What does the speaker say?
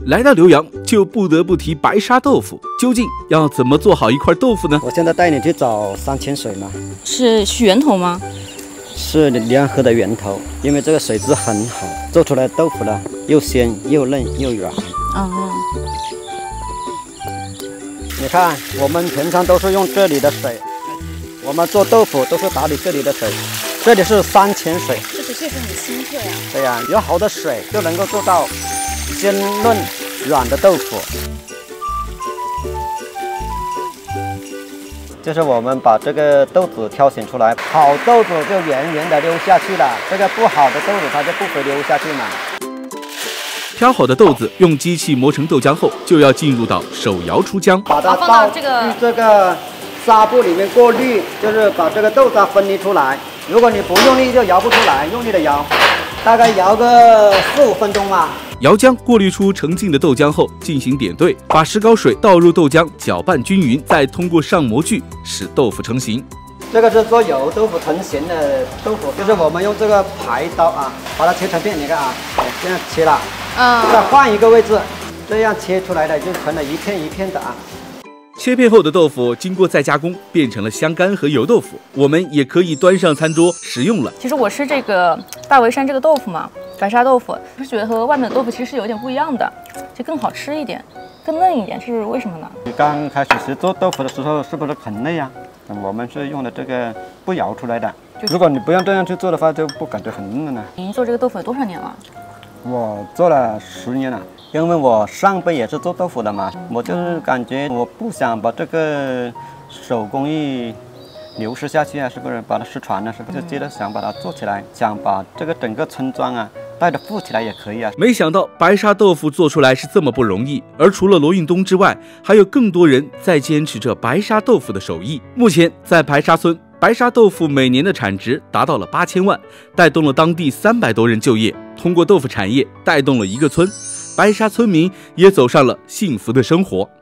来到浏阳，就不得不提白沙豆腐。究竟要怎么做好一块豆腐呢？ 我现在带你去找山清水嘛。 是源头吗？ 是良河的源头，因为这个水质很好，做出来的豆腐呢又鲜又嫩又软。 哦。 你看，我们平常都是用这里的水，我们做豆腐都是打理这里的水，这里是山清水。 这水确实很清澈呀。 对呀，有好的水就能够做到鲜嫩软的豆腐。就是我们把这个豆子挑选出来，好豆子就圆圆的溜下去了，这个不好的豆子它就不会溜下去嘛。 挑好的豆子用机器磨成豆浆后，就要进入到手摇出浆， 把它倒进这个纱布里面过滤，就是把这个豆渣分离出来。如果你不用力就摇不出来，用力的摇，大概摇个4、5分钟吧。 摇浆过滤出澄净的豆浆后，进行点兑，把石膏水倒入豆浆，搅拌均匀，再通过上模具使豆腐成型。 这个是做油豆腐成型的豆腐，就是我们用这个排刀啊，把它切成片。你看啊，这样切了，再换一个位置，这样切出来的就成了一片一片的啊。 切片后的豆腐经过再加工，变成了香干和油豆腐，我们也可以端上餐桌食用了。 其实我吃这个大围山这个豆腐嘛，白沙豆腐，是觉得和外面的豆腐其实是有点不一样的，就更好吃一点，更嫩一点，是为什么呢？ 你刚开始做豆腐的时候是不是很累啊？我们是用的这个不摇出来的，如果你不用这样去做的话，就不感觉很嫩了。 您做这个豆腐有多少年了？ 我做了10年了。因为我上辈也是做豆腐的嘛，我就是感觉我不想把这个手工艺流失下去啊，是不是把它失传了？是不是就接着想把它做起来，想把这个整个村庄啊带着富起来也可以啊。 没想到白沙豆腐做出来是这么不容易，而除了罗运东之外，还有更多人在坚持着白沙豆腐的手艺。目前在白沙村，白沙豆腐每年的产值达到了8000万，带动了当地300多人就业，通过豆腐产业带动了一个村。白沙村民也走上了幸福的生活。